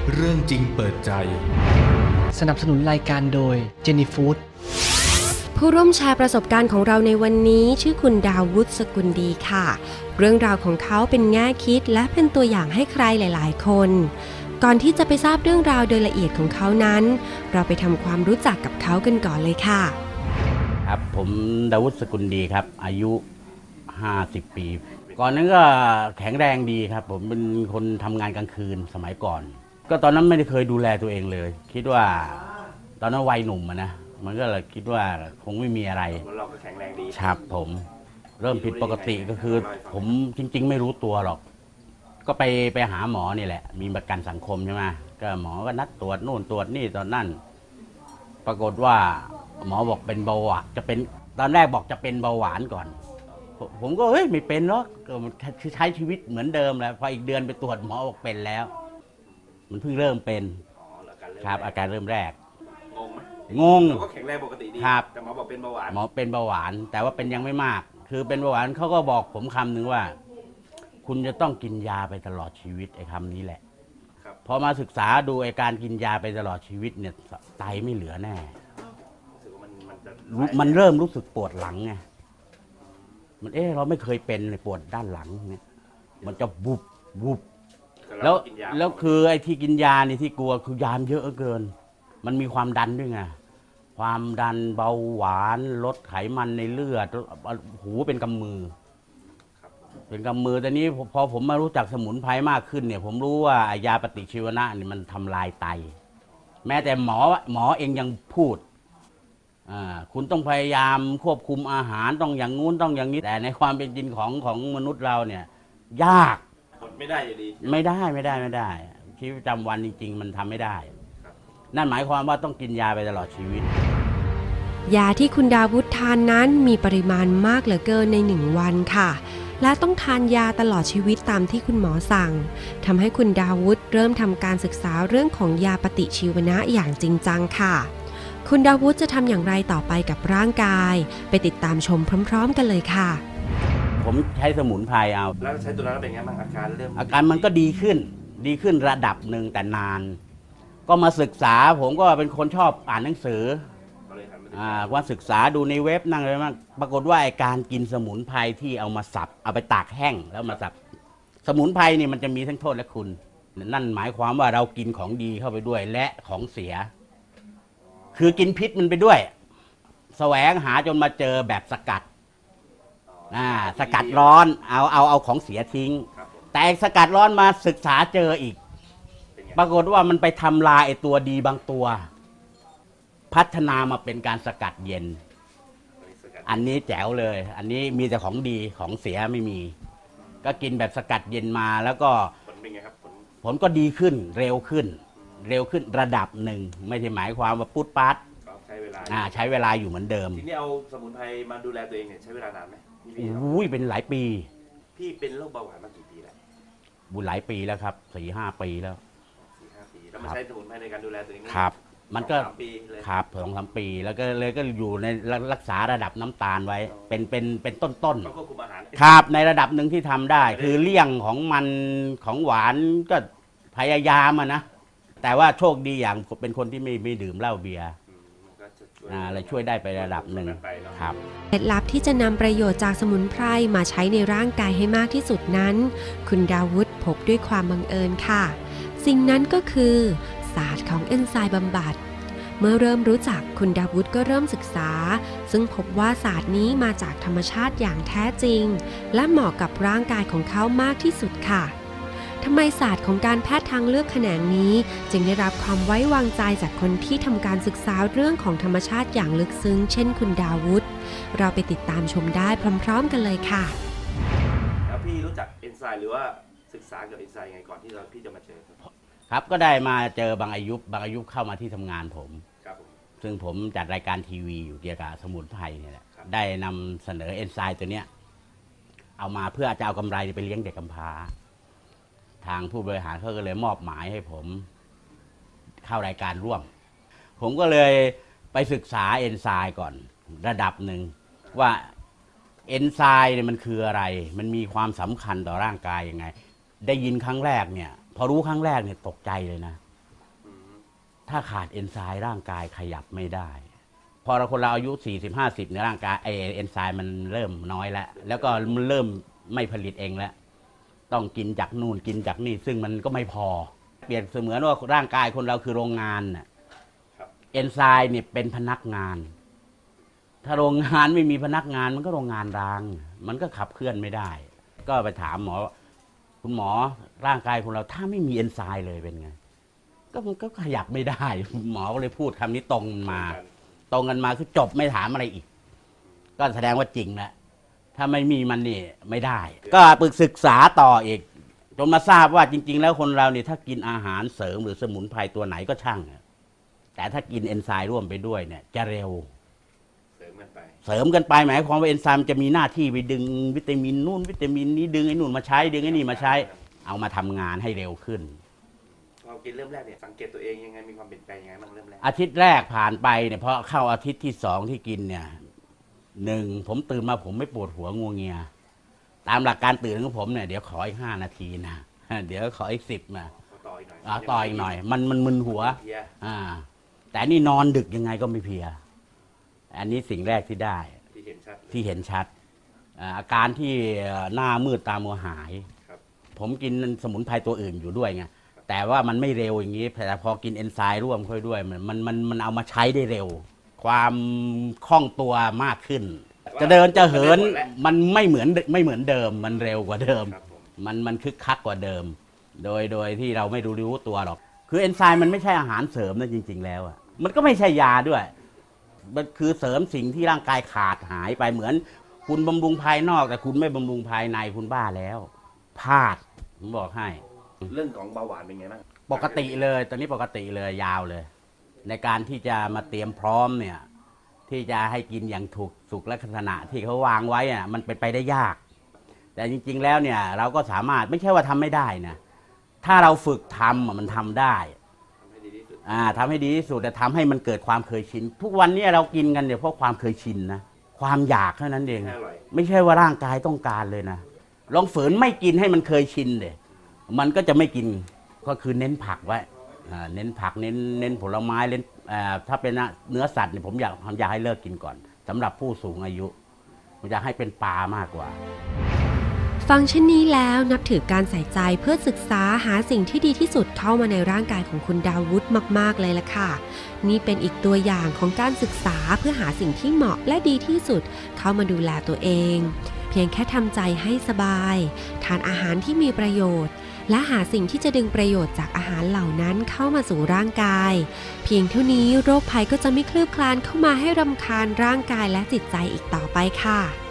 เรื่องจริงเปิดใจสนับสนุนรายการโดยเจนี่ฟู้ดผู้ร่วมแชร์ประสบการณ์ของเราในวันนี้ชื่อคุณดาวุฒิสกุลดีค่ะเรื่องราวของเขาเป็นแง่คิดและเป็นตัวอย่างให้ใครหลายๆคนก่อนที่จะไปทราบเรื่องราวโดยละเอียดของเขานั้นเราไปทำความรู้จักกับเขากันก่อนเลยค่ะครับผมดาวุฒิสกุลดีครับอายุ50 ปีก่อนนั้นก็แข็งแรงดีครับผมเป็นคนทำงานกลางคืนสมัยก่อนก็ตอนนั้นไม่ได้เคยดูแลตัวเองเลยคิดว่าตอนนั้นวัยหนุ่มนะมันก็เลยคิดว่าคงไม่มีอะไรเราก็แข็งแรงดีครับผมเริ่มผิดปกติก็คือผมจริงๆไม่รู้ตัวหรอกก็ไปหาหมอนี่แหละมีประกันสังคมใช่ไหมก็หมอก็นัดตรวจนู่นตรวจนี่ตอนนั้นปรากฏว่าหมอบอกเป็นเบาหวานจะเป็นตอนแรกบอกจะเป็นเบาหวานก่อนผมก็เฮ้ยไม่เป็นหรอกคือใช้ชีวิตเหมือนเดิมแล้วพออีกเดือนไปตรวจหมอบอกเป็นแล้วมันเพิ่งเริ่มเป็นครับอาการเริ่มแรกงงไหมงงเราก็แข็งแรงปกติดีแต่หมอบอกเป็นเบาหวานหมอเป็นเบาหวานแต่ว่าเป็นยังไม่มากคือเป็นเบาหวานเขาก็บอกผมคำหนึ่งว่าคุณจะต้องกินยาไปตลอดชีวิตไอ้คำนี้แหละพอมาศึกษาดูไอ้การกินยาไปตลอดชีวิตเนี่ยไตไม่เหลือแน่มันเริ่มรู้สึกปวดหลังไงมันเราไม่เคยเป็นเลยปวดด้านหลังเนี่ยมันจะบุบแล้วคือไอ้ที่กินยานี่ที่กลัวคือยาเยอะเกินมันมีความดันด้วยไงความดันเบาหวานลดไขมันในเลือดหูเป็นกำมือแต่นี้พอผมมารู้จักสมุนไพรมากขึ้นเนี่ยผมรู้ว่ายาปฏิชีวนะนี่มันทำลายไตแม้แต่หมอเองยังพูดคุณต้องพยายามควบคุมอาหารต้องอย่างงู้นต้องอย่างนี้แต่ในความเป็นจริงของมนุษย์เราเนี่ยยากไม่ได้อยู่ดีไม่ได้ชีวิตประจำวันจริงๆมันทำไม่ได้นั่นหมายความว่าต้องกินยาไปตลอดชีวิตยาที่คุณดาวุฒิทานนั้นมีปริมาณมากเหลือเกินใน1 วันค่ะและต้องทานยาตลอดชีวิตตามที่คุณหมอสั่งทำให้คุณดาวุฒิเริ่มทำการศึกษาเรื่องของยาปฏิชีวนะอย่างจริงจังค่ะคุณดาวุฒิจะทำอย่างไรต่อไปกับร่างกายไปติดตามชมพร้อมๆกันเลยค่ะผมใช้สมุนไพรเอาแล้วใช้ตัวนั้นเป็นไงบ้างอาการมันก็ดีขึ้นระดับหนึ่งแต่นานก็มาศึกษาผมก็เป็นคนชอบอ่านหนังสือว่าศึกษาดูในเว็บนั่งอะไรบ้างปรากฏว่าการกินสมุนไพรที่เอามาสับเอาไปตากแห้งแล้วมาสับสมุนไพรนี่มันจะมีทั้งโทษและคุณนั่นหมายความว่าเรากินของดีเข้าไปด้วยและของเสียคือกินพิษมันไปด้วยแสวงหาจนมาเจอแบบสกัดสกัดร้อนเอาของเสียทิ้งแต่สกัดร้อนมาศึกษาเจออีกปรากฏว่ามันไปทำลายไอ้ตัวดีบางตัวพัฒนามาเป็นการสกัดเย็นอันนี้แจ๋วเลยอันนี้มีแต่ของดีของเสียไม่มีก็กินแบบสกัดเย็นมาแล้วก็ผลก็ดีขึ้นเร็วขึ้นระดับหนึ่งไม่ใช่หมายความว่าปุ๊ดปั๊ดใช้เวลาอยู่เหมือนเดิมทีนี้เอาสมุนไพรมาดูแลตัวเองเนี่ยใช้เวลานานไหมเป็นหลายปีพี่เป็นโรคเบาหวานมากี่ปีแล้วหลายปีแล้วครับ4-5 ปีแล้ว 4-5 ปีแล้วมาใช้สมุนไพรในการดูแลตัวเองครับมันก็ครับ2-3 ปีแล้วก็เลยก็อยู่ในรักษาระดับน้ำตาลไว้เป็นต้นควบคุมอาหารครับในระดับหนึ่งที่ทำได้คือเลี่ยงของมันของหวานก็พยายามนะแต่ว่าโชคดีอย่างเป็นคนที่ไม่ดื่มเหล้าเบียร์อะไรช่วยได้ไประดับหนึ่งครับเคล็ดลับที่จะนำประโยชน์จากสมุนไพรมาใช้ในร่างกายให้มากที่สุดนั้นคุณดาวุฒิพบด้วยความบังเอิญค่ะสิ่งนั้นก็คือศาสตร์ของเอนไซม์บำบัดเมื่อเริ่มรู้จักคุณดาวุฒิก็เริ่มศึกษาซึ่งพบว่าศาสตร์นี้มาจากธรรมชาติอย่างแท้จริงและเหมาะกับร่างกายของเขามากที่สุดค่ะทำไมศาสตร์ของการแพทย์ทางเลือกแขนงนี้จึงได้รับความไว้วางใจจากคนที่ทำการศึกษาเรื่องของธรรมชาติอย่างลึกซึ้งเช่นคุณดาวุฒิเราไปติดตามชมได้พร้อมๆกันเลยค่ะแล้วพี่รู้จักเอนไซม์หรือว่าศึกษาเกี่ยวกับเอนไซม์ไงก่อนที่พี่จะมาเจอครับก็ได้มาเจอบางอายุเข้ามาที่ทำงานผมซึ่งผมจัดรายการทีวีอยู่เกี่ยวกับสมุนไพรเนี่ยแหละได้นำเสนอเอนไซม์ตัวเนี้ยเอามาเพื่อจะเอากำไรไปเลี้ยงเด็กกำพร้าทางผู้บริหารเขาก็เลยมอบหมายให้ผมเข้ารายการร่วมผมก็เลยไปศึกษาเอนไซม์ก่อนระดับหนึ่งว่าเอนไซม์เนี่ยมันคืออะไรมันมีความสำคัญต่อร่างกายยังไงได้ยินครั้งแรกเนี่ยพอรู้ครั้งแรกเนี่ยตกใจเลยนะถ้าขาดเอนไซม์ร่างกายขยับไม่ได้ พอคนเราอายุ 40-50 ในร่างกายเอนไซม์มันเริ่มน้อยแล้วก็มันเริ่มไม่ผลิตเองแล้วต้องกินจากนู่นกินจากนี่ซึ่งมันก็ไม่พอเปรียบเสมือนว่าร่างกายคนเราคือโรงงานน่ะเอนไซม์เนี่ยเป็นพนักงานถ้าโรงงานไม่มีพนักงานมันก็โรงงานร้างมันก็ขับเคลื่อนไม่ได้ก็ไปถามหมอคุณหมอร่างกายของเราถ้าไม่มีเอนไซม์เลยเป็นไงก็มันก็ขยับไม่ได้หมอก็เลยพูดคำนี้ตรงกันมาคือจบไม่ถามอะไรอีกก็แสดงว่าจริงแล้วถ้าไม่มีมันนี่ไม่ได้ก็ปรึกศึกษาต่ออีกจนมาทราบว่าจริงๆแล้วคนเราเนี่ยถ้ากินอาหารเสริมหรือสมุนไพรตัวไหนก็ช่างแต่ถ้ากินเอนไซม์ร่วมไปด้วยเนี่ยจะเร็วเสริมกันไปหมายความว่าเอนไซม์จะมีหน้าที่ไปดึงวิตามินนู่นวิตามินนี้ดึงไอ้นู่นมาใช้ดึงไอ้นี่มาใช้เอามาทำงานให้เร็วขึ้นพอกินเริ่มแรกเนี่ยสังเกตตัวเองยังไงมีความเปลี่ยนแปลงยังไงบ้างเริ่มแรกอาทิตย์แรกผ่านไปเนี่ยพอเข้าอาทิตย์ที่2ที่กินเนี่ย1ผมตื่นมาผมไม่ปวดหัวงัวเงียตามหลักการตื่นของผมเนี่ยเดี๋ยวขออีก5 นาทีนะเดี๋ยวขออีก10นะต่ออีกหน่อยมันมึนหัวแต่นี่นอนดึกยังไงก็ไม่เพลียอันนี้สิ่งแรกที่ได้ที่เห็นชัดอาการที่หน้ามืดตามัวหายผมกินสมุนไพรตัวอื่นอยู่ด้วยไงแต่ว่ามันไม่เร็วอย่างนี้แต่พอกินเอนไซม์ร่วมค่อยด้วยมันเอามาใช้ได้เร็วความคล่องตัวมากขึ้นจะเดินจะเหินมันไม่เหมือนเดิมมันเร็วกว่าเดิมมันคึกคักกว่าเดิมโดยที่เราไม่รู้ตัวหรอกคือเอนไซม์มันไม่ใช่อาหารเสริมนะจริงๆแล้วมันก็ไม่ใช่ยาด้วยมันคือเสริมสิ่งที่ร่างกายขาดหายไปเหมือนคุณบำรุงภายนอกแต่คุณไม่บำรุงภายในคุณบ้าแล้วพลาดผมบอกให้เรื่องของเบาหวานเป็นไงบ้างปกติเลยตอนนี้ปกติเลยยาวเลยในการที่จะมาเตรียมพร้อมเนี่ยที่จะให้กินอย่างถูกสุขลักษณะที่เขาวางไว้มันเป็นไปได้ยากแต่จริงๆแล้วเนี่ยเราก็สามารถไม่ใช่ว่าทำไม่ได้นะถ้าเราฝึกทำมันทำได้ทำให้ดีที่สุดแต่ทำให้มันเกิดความเคยชินทุกวันนี้เรากินกันเนี่ยเพราะความเคยชินนะความอยากเท่านั้นเองไม่ใช่ว่าร่างกายต้องการเลยนะลองฝืนไม่กินให้มันเคยชินเลยมันก็จะไม่กินก็คือเน้นผักไว้เน้นผักเน้นผลไม้เน้นถ้าเป็นเนื้อสัตว์เนี่ยผมอยากให้เลิกกินก่อนสำหรับผู้สูงอายุผมอยากให้เป็นปลามากกว่าฟังเช่นนี้แล้วนับถือการใส่ใจเพื่อศึกษาหาสิ่งที่ดีที่สุดเข้ามาในร่างกายของคุณดาวุฒิมากๆเลยล่ะค่ะนี่เป็นอีกตัวอย่างของการศึกษาเพื่อหาสิ่งที่เหมาะและดีที่สุดเข้ามาดูแลตัวเองเพียงแค่ทำใจให้สบายทานอาหารที่มีประโยชน์และหาสิ่งที่จะดึงประโยชน์จากอาหารเหล่านั้นเข้ามาสู่ร่างกายเพียงเท่านี้โรคภัยก็จะไม่คลืบคลานเข้ามาให้รำคาญร่างกายและจิตใจอีกต่อไปค่ะ